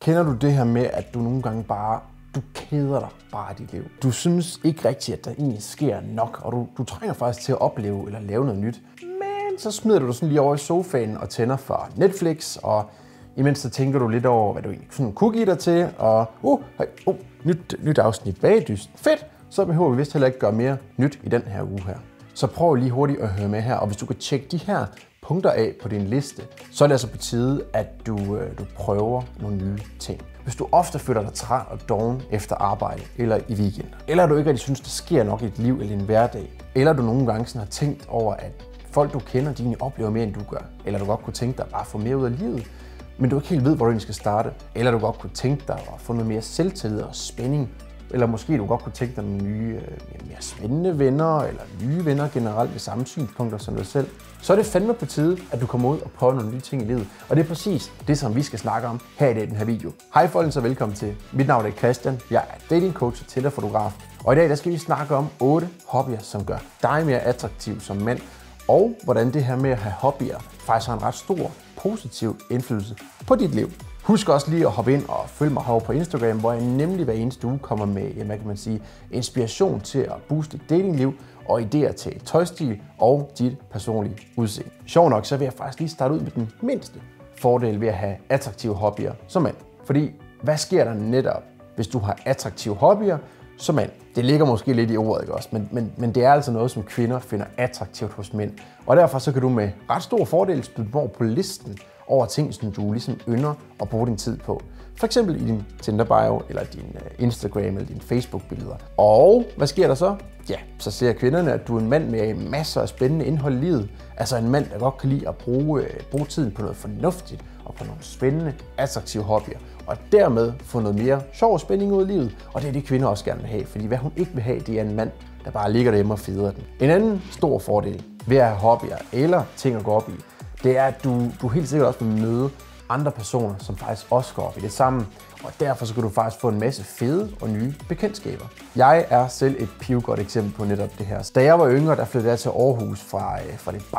Kender du det her med, at du nogle gange du keder dig bare i dit liv? Du synes ikke rigtigt, at der egentlig sker nok, og du trænger faktisk til at opleve eller lave noget nyt. Men så smider du sådan lige over i sofaen og tænder for Netflix, og imens så tænker du lidt over, hvad du egentlig sådan kunne give dig til, og nyt afsnit Bagdyst. Fedt! Så behøver vi vist heller ikke gøre mere nyt i den her uge her. Så prøv lige hurtigt at høre med her, og hvis du kan tjekke de her punkter af på din liste, så er det altså på tide, at du prøver nogle nye ting. Hvis du ofte føler dig træt og doven efter arbejde eller i weekend, eller du ikke rigtig synes, der sker nok i dit liv eller i en hverdag, eller du nogle gange sådan har tænkt over, at folk du kender, de egentlig oplever mere end du gør, eller du godt kunne tænke dig bare at få mere ud af livet, men du ikke helt ved, hvor du egentlig skal starte, eller du godt kunne tænke dig at få noget mere selvtillid og spænding, eller måske du godt kunne tænke dig nogle nye, mere spændende venner, eller nye venner generelt med samme synspunkter som dig selv, så er det fandme på tide, at du kommer ud og prøver nogle nye ting i livet. Og det er præcis det, som vi skal snakke om her i den her video. Hej folkens og velkommen til. Mit navn er Christian, jeg er dating coach og Tinder-fotograf. Og i dag der skal vi snakke om 8 hobbyer, som gør dig mere attraktiv som mand, og hvordan det her med at have hobbyer faktisk har en ret stor positiv indflydelse på dit liv. Husk også lige at hoppe ind og følge mig herovre på Instagram, hvor jeg nemlig hver eneste uge kommer med, hvad kan man sige, inspiration til at booste dit datingliv og idéer til tøjstil og dit personlige udseende. Sjov nok, så vil jeg faktisk lige starte ud med den mindste fordel ved at have attraktive hobbyer som mand. Fordi hvad sker der netop, hvis du har attraktive hobbyer som mand? Det ligger måske lidt i ordet, ikke også? Men det er altså noget, som kvinder finder attraktivt hos mænd. Og derfor så kan du med ret stor fordel spille på listen over ting, som du ligesom ynder at bruge din tid på. For eksempel i din Tinder bio, eller din Instagram, eller dine Facebook-billeder. Og hvad sker der så? Ja, så ser kvinderne, at du er en mand med masser af spændende indhold i livet. Altså en mand, der godt kan lide at bruge tiden på noget fornuftigt, og på nogle spændende, attraktive hobbyer. Og dermed få noget mere sjov og spænding ud i livet. Og det er det, kvinder også gerne vil have. Fordi hvad hun ikke vil have, det er en mand, der bare ligger derhjemme og feder den. En anden stor fordel ved at have hobbyer, eller ting at gå op i, det er, at du helt sikkert også vil møde andre personer, som faktisk også går op i det samme. Og derfor så kan du faktisk få en masse fede og nye bekendtskaber. Jeg er selv et pivgodt eksempel på netop det her. Da jeg var yngre, der flyttede jeg til Aarhus fra det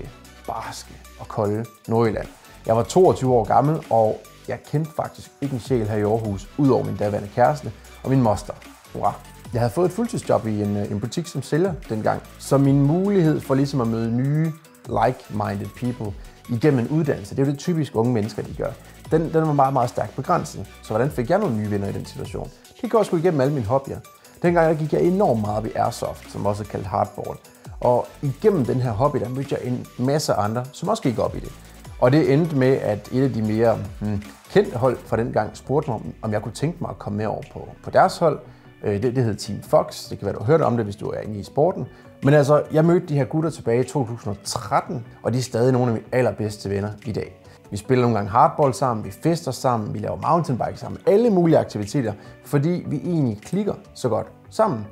barske og kolde Nordjylland. Jeg var 22 år gammel, og jeg kendte faktisk ikke en sjæl her i Aarhus, udover min daværende kæreste og min moster. Hurra! Jeg havde fået et fuldtidsjob i en butik som sælger dengang, så min mulighed for ligesom at møde nye like-minded people igennem en uddannelse, det er jo det typisk unge mennesker, de gør. Den var meget, meget stærkt begrænset. Så hvordan fik jeg nogle nye venner i den situation? Det går sgu igennem alle mine hobbyer. Dengang der gik jeg enormt meget op i airsoft, som også er kaldt hardball. Og igennem den her hobby, der mødte jeg en masse andre, som også gik op i det. Og det endte med, at et af de mere kendte hold fra den gang spurgte mig, om jeg kunne tænke mig at komme med over på deres hold. Det hed Team Fox. Det kan være, du har hørt om det, hvis du er inde i sporten. Men altså, jeg mødte de her gutter tilbage i 2013, og de er stadig nogle af mine allerbedste venner i dag. Vi spiller nogle gange hardball sammen, vi fester sammen, vi laver mountainbike sammen, alle mulige aktiviteter, fordi vi egentlig klikker så godt sammen.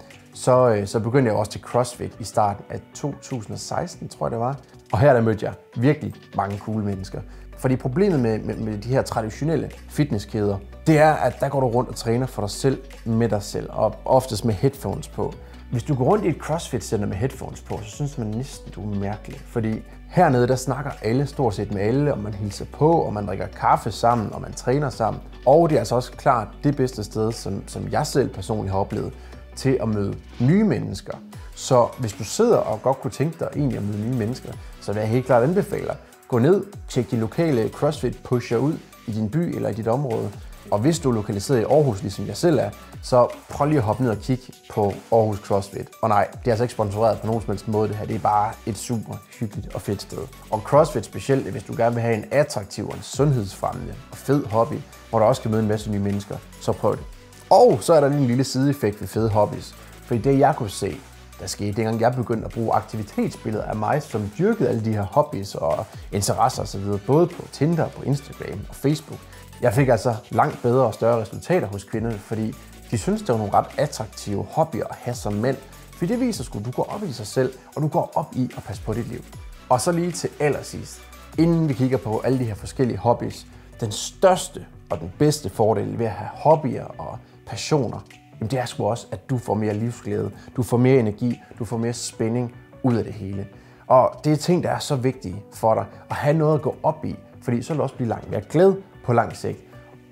Så begyndte jeg også til CrossFit i starten af 2016, tror jeg det var. Og her der mødte jeg virkelig mange cool mennesker. Fordi problemet med de her traditionelle fitnesskæder, det er, at der går du rundt og træner for dig selv, med dig selv, og oftest med headphones på. Hvis du går rundt i et CrossFit-center med headphones på, så synes man næsten, du er mærkelig. Fordi hernede, der snakker alle stort set med alle, og man hilser på, og man drikker kaffe sammen, og man træner sammen. Og det er altså også klart det bedste sted, som jeg selv personligt har oplevet, til at møde nye mennesker. Så hvis du sidder og godt kunne tænke dig egentlig at møde nye mennesker, så vil jeg helt klart anbefale dig. Gå ned, tjek de lokale CrossFit-pusher ud i din by eller i dit område. Og hvis du er lokaliseret i Aarhus, ligesom jeg selv er, så prøv lige at hoppe ned og kigge på Aarhus CrossFit. Og nej, det er altså ikke sponsoreret på nogen som helst måde det her. Det er bare et super hyggeligt og fedt sted. Og CrossFit specielt, hvis du gerne vil have en attraktiv og en sundhedsfremmende og fed hobby, hvor du også kan møde en masse nye mennesker, så prøv det. Og så er der lige en lille sideeffekt ved fede hobbies. Fordi det jeg kunne se, der skete dengang jeg begyndte at bruge aktivitetsbilleder af mig, som dyrkede alle de her hobbies og interesser osv., både på Tinder, på Instagram og Facebook. Jeg fik altså langt bedre og større resultater hos kvinderne, fordi de synes, det var nogle ret attraktive hobbyer at have som mænd. Fordi det viser sgu, at du går op i sig selv, og du går op i at passe på dit liv. Og så lige til allersidst, inden vi kigger på alle de her forskellige hobbies, den største og den bedste fordel ved at have hobbyer og passioner, jamen det er sgu også, at du får mere livsglæde, du får mere energi, du får mere spænding ud af det hele. Og det er ting, der er så vigtige for dig at have noget at gå op i, fordi så vil du også blive langt mere glad på lang sigt.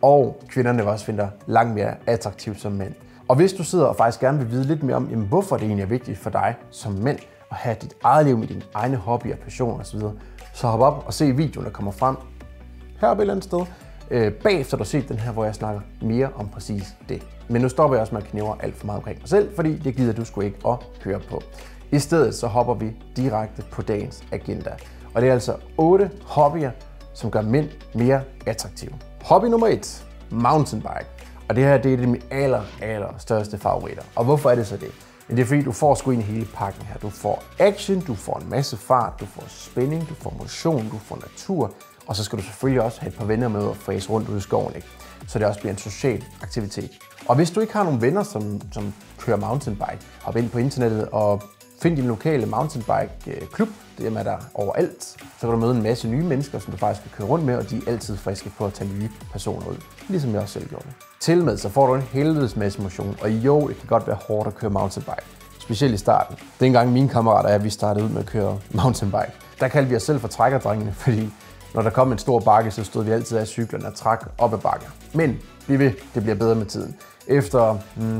Og kvinderne vil også finde dig langt mere attraktiv som mænd. Og hvis du sidder og faktisk gerne vil vide lidt mere om, jamen, hvorfor det egentlig er vigtigt for dig som mænd at have dit eget liv med dine egne hobbyer, passioner osv., så hop op og se videoen, der kommer frem heroppe et eller andet sted. Bagefter du har set den her, hvor jeg snakker mere om præcis det. Men nu stopper jeg også med at knævre alt for meget omkring mig selv, fordi det gider du sgu ikke at høre på. I stedet så hopper vi direkte på dagens agenda. Og det er altså 8 hobbyer, som gør mænd mere attraktive. Hobby nummer 1. Mountainbike. Og det her det er det mine aller største favoritter. Og hvorfor er det så det? Det er fordi, du får sgu ind i hele pakken her. Du får action, du får en masse fart, du får spænding, du får motion, du får natur. Og så skal du selvfølgelig også have et par venner med og fræse rundt ude i skoven, ikke? Så det også bliver en social aktivitet. Og hvis du ikke har nogen venner, som kører mountainbike, hop ind på internettet og find din lokale mountainbike-klub. Det er der overalt. Så kan du møde en masse nye mennesker, som du faktisk kan køre rundt med, og de er altid friske på at tage nye personer ud. Ligesom jeg også selv gjorde det. Tilmed så får du en helvedes masse motion, og jo, det kan godt være hårdt at køre mountainbike. Specielt i starten. Dengang mine kammerater vi startede ud med at køre mountainbike, der kaldte vi os selv for trækkerdrengene, fordi når der kom en stor bakke, så stod vi altid af cyklerne og trak op ad bakken. Men bliv ved, det bliver bedre med tiden. Efter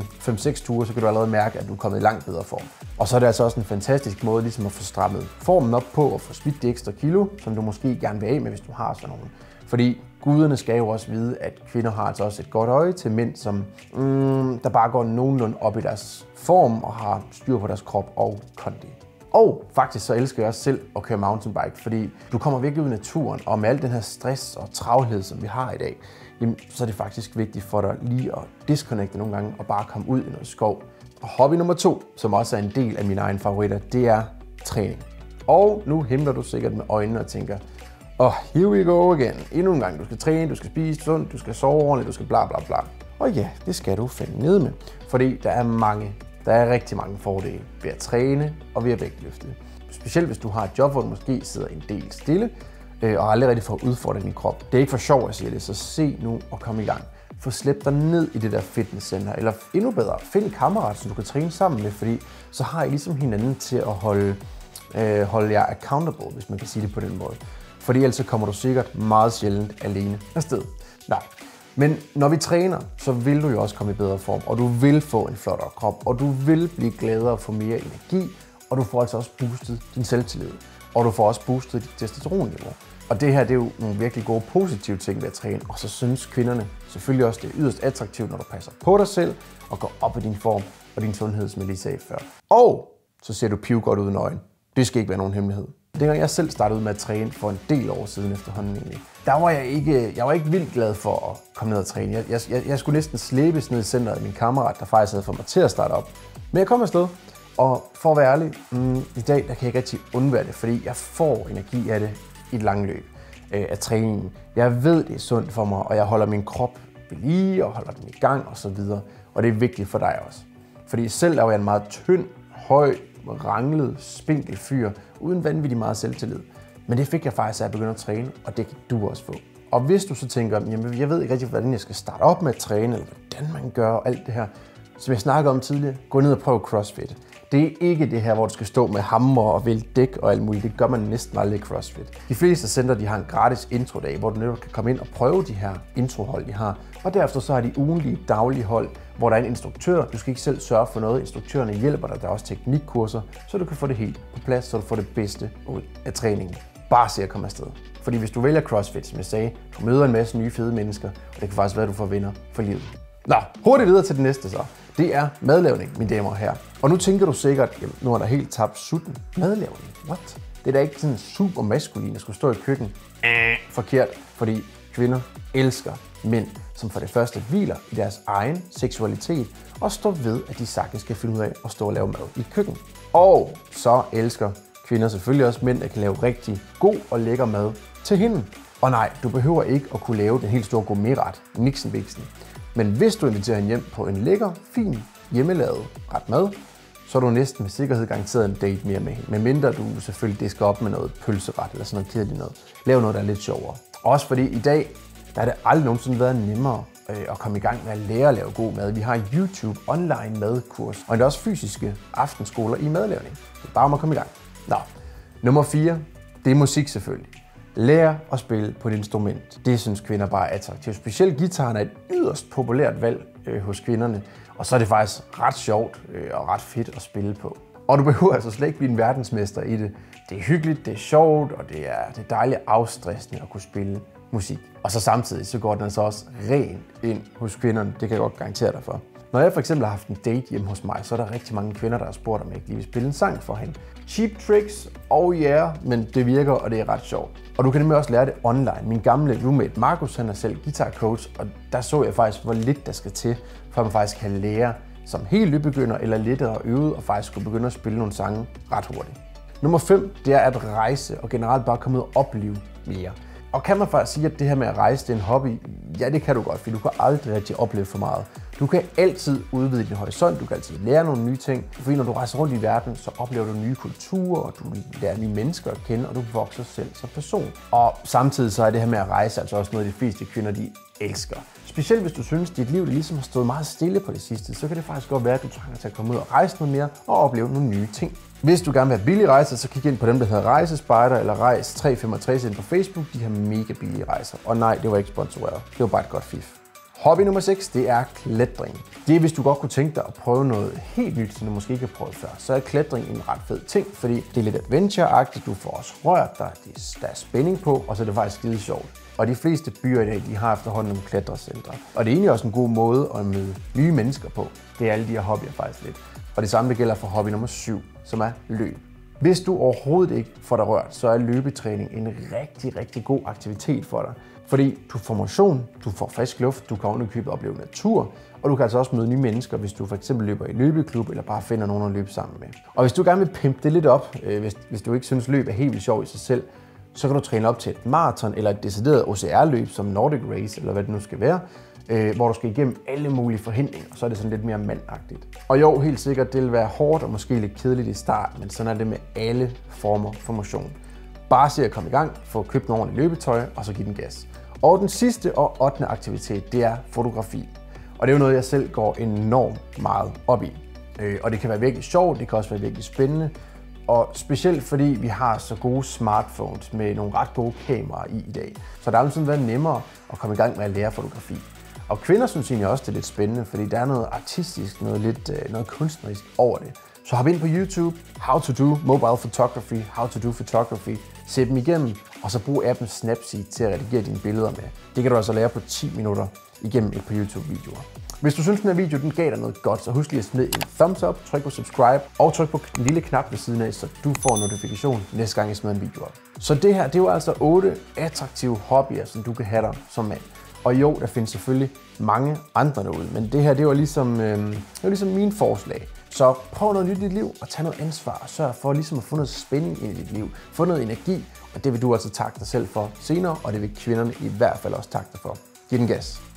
5-6 ture, så kan du allerede mærke, at du er kommet i langt bedre form. Og så er det altså også en fantastisk måde ligesom at få strammet formen op på og få smidt de ekstra kilo, som du måske gerne vil af med, hvis du har sådan nogen. Fordi guderne skal jo også vide, at kvinder har altså også et godt øje til mænd, som der bare går nogenlunde op i deres form og har styr på deres krop og kondi. Og faktisk så elsker jeg også selv at køre mountainbike, fordi du kommer virkelig ud i naturen, og med al den her stress og travlhed, som vi har i dag, jamen, så er det faktisk vigtigt for dig lige at disconnecte nogle gange og bare komme ud i noget skov. Og hobby nummer 2, som også er en del af mine egne favoritter, det er træning. Og nu himler du sikkert med øjnene og tænker, here we go again. Endnu en gang, du skal træne, du skal spise sundt, du skal sove ordentligt, du skal bla bla bla. Og ja, det skal du fandme ned med, fordi der er rigtig mange fordele ved at træne og ved at vægtløfte. Specielt hvis du har et job, hvor du måske sidder en del stille og aldrig rigtig får udfordret din krop. Det er ikke for sjov at sige det, så se nu og kom i gang. Få slæbt dig ned i det der fitnesscenter, eller endnu bedre, find en kammerat, som du kan træne sammen med, fordi så har I ligesom hinanden til at holde jer accountable, hvis man kan sige det på den måde. Fordi ellers så kommer du sikkert meget sjældent alene afsted. Nej. Men når vi træner, så vil du jo også komme i bedre form, og du vil få en flottere krop, og du vil blive gladere og få mere energi, og du får altså også boostet din selvtillid, og du får også boostet dit testosteronniveau. Og det her, det er jo nogle virkelig gode positive ting ved at træne, og så synes kvinderne selvfølgelig også, det er yderst attraktivt, når du passer på dig selv og går op i din form og din sundhed, som jeg lige sagde før. Og så ser du pivgodt ud i øjnene. Det skal ikke være nogen hemmelighed. Dengang jeg selv startede ud med at træne for en del år siden efterhånden egentlig, der var jeg ikke vildt glad for at komme ned og træne. Jeg skulle næsten slæbes ned i centret af min kammerat, der faktisk havde fået mig til at starte op. Men jeg kom afsted, og for at være ærlig, i dag der kan jeg ikke rigtig undvære det, fordi jeg får energi af det i et langt løb af træningen. Jeg ved, det er sundt for mig, og jeg holder min krop ved lige og holder den i gang osv. Og det er vigtigt for dig også. Fordi selv der var jeg en meget tynd, høj, ranglet, spinkel fyr, uden vanvittigt meget selvtillid. Men det fik jeg faktisk, at jeg begyndte at træne, og det kan du også få. Og hvis du så tænker, jamen jeg ved ikke rigtig, hvordan jeg skal starte op med at træne, eller hvordan man gør og alt det her, som jeg snakkede om tidligere, gå ned og prøv CrossFit. Det er ikke det her, hvor du skal stå med hammer og vælte dæk og alt muligt. Det gør man næsten aldrig i CrossFit. De fleste center, de har en gratis introdag, hvor du netop kan komme ind og prøve de her introhold, de har. Og derefter så har de ugenlige, daglige hold, hvor der er en instruktør. Du skal ikke selv sørge for noget. Instruktørerne hjælper dig. Der er også teknikkurser, så du kan få det helt på plads, så du får det bedste ud af træningen. Bare se at komme afsted. Fordi hvis du vælger CrossFit, som jeg sagde, du møder en masse nye fede mennesker, og det kan faktisk være, at du får venner for livet. Nå, hurtigt videre til det næste så. Det er madlavning, mine damer og herrer. Og nu tænker du sikkert, jamen, nu er der helt tabt sutten. Madlavning? What? Det er da ikke sådan super maskulin at skulle stå i køkken. Forkert, fordi kvinder elsker mænd, som for det første hviler i deres egen seksualitet og står ved, at de sagtens kan finde ud af at stå og lave mad i køkken. Og så elsker kvinder selvfølgelig også mænd, der kan lave rigtig god og lækker mad til hende. Og nej, du behøver ikke at kunne lave den helt store gourmetret, Nixon-Vixen. Men hvis du inviterer hende hjem på en lækker, fin, hjemmelavet ret mad, så er du næsten med sikkerhed garanteret en date mere med hende. Medmindre du selvfølgelig disker op med noget pølseret eller sådan noget kedeligt noget. Lav noget, der er lidt sjovere. Også fordi i dag, der er det aldrig nogensinde været nemmere at komme i gang med at lære at lave god mad. Vi har YouTube online madkurs, og der er også fysiske aftenskoler i madlavning. Det er bare om at komme i gang. Nå, nummer 4, det er musik selvfølgelig. Lær at spille på et instrument. Det synes kvinder bare er attraktivt. Specielt gitaren er et yderst populært valg hos kvinderne. Og så er det faktisk ret sjovt og ret fedt at spille på. Og du behøver altså slet ikke blive en verdensmester i det. Det er hyggeligt, det er sjovt, og det er dejligt afstressende at kunne spille musik. Og så samtidig så går den altså også rent ind hos kvinderne. Det kan jeg godt garantere dig for. Når jeg for eksempel har haft en date hjemme hos mig, så er der rigtig mange kvinder, der har spurgt, om jeg ikke lige vil spille en sang for hende. Cheap tricks, men det virker, og det er ret sjovt. Og du kan nemlig også lære det online. Min gamle roommate Markus, han er selv guitarcoach, og der så jeg faktisk, hvor lidt der skal til, for man faktisk kan lære som helt nybegynder eller lettere øvet, og faktisk kunne begynde at spille nogle sange ret hurtigt. Nummer 5, det er at rejse og generelt bare komme ud og opleve mere. Og kan man faktisk sige, at det her med at rejse, det er en hobby? Ja, det kan du godt, for du kan aldrig rigtig opleve for meget. Du kan altid udvide din horisont, du kan altid lære nogle nye ting, fordi når du rejser rundt i verden, så oplever du nye kulturer, og du lærer nye mennesker at kende, og du vokser selv som person. Og samtidig så er det her med at rejse altså også noget, de fleste kvinder de elsker. Specielt hvis du synes, at dit liv det ligesom har stået meget stille på det sidste, så kan det faktisk godt være, at du trænger til at komme ud og rejse noget mere og opleve nogle nye ting. Hvis du gerne vil have billige rejser, så kig ind på dem, der hedder Rejsespejder eller Rejs 365 ind på Facebook. De har mega billige rejser. Og nej, det var ikke sponsoreret. Det var bare et godt fif. Hobby nummer 6, det er klatring. Det er, hvis du godt kunne tænke dig at prøve noget helt nyt, som du måske ikke har prøvet før, så er klatring en ret fed ting, fordi det er lidt adventure-agtigt, du får også rørt dig, der er spænding på, og så er det faktisk skide sjovt. Og de fleste byer i dag, de har efterhånden nogle klatrecentre. Og det er egentlig også en god måde at møde nye mennesker på. Det er alle de her hobbyer faktisk lidt. Og det samme det gælder for hobby nummer 7, som er løb. Hvis du overhovedet ikke får dig rørt, så er løbetræning en rigtig, rigtig god aktivitet for dig. Fordi du får motion, du får frisk luft, du kan ovenikøbet opleve natur, og du kan altså også møde nye mennesker, hvis du for eksempel løber i løbeklub, eller bare finder nogen at løbe sammen med. Og hvis du gerne vil pimpe det lidt op, hvis du ikke synes løb er helt vildt sjov i sig selv, så kan du træne op til et maraton eller et decideret OCR-løb som Nordic Race, eller hvad det nu skal være, hvor du skal igennem alle mulige forhindringer, og så er det sådan lidt mere mandagtigt. Og jo, helt sikkert, det vil være hårdt og måske lidt kedeligt i starten, men sådan er det med alle former for motion. Bare se at komme i gang, få købt noget ordentligt løbetøj, og så give den gas. Og den sidste og 8. aktivitet, det er fotografi. Og det er jo noget, jeg selv går enormt meget op i. Og det kan være virkelig sjovt, det kan også være virkelig spændende. Og specielt fordi vi har så gode smartphones med nogle ret gode kameraer i dag. Så det har altid været nemmere at komme i gang med at lære fotografi. Og kvinder synes egentlig også, det er lidt spændende, fordi der er noget artistisk, noget kunstnerisk over det. Så hop ind på YouTube, How to do mobile photography, How to do photography. Se dem igennem, og så brug appen Snapseed til at redigere dine billeder med. Det kan du altså lære på 10 minutter igennem et par YouTube-videoer. Hvis du synes, den her video den gav dig noget godt, så husk lige at smide en thumbs up, tryk på subscribe og tryk på den lille knap ved siden af, så du får en notifikation næste gang jeg smider en video op. Så det her, det er jo altså 8 attraktive hobbyer, som du kan have dig som mand. Og jo, der findes selvfølgelig mange andre derude, men det her, det var ligesom mine forslag. Så prøv noget nyt i dit liv og tag noget ansvar og sørg for ligesom at få noget spænding ind i dit liv. Få noget energi, og det vil du altså takke dig selv for senere, og det vil kvinderne i hvert fald også takke dig for. Giv den gas.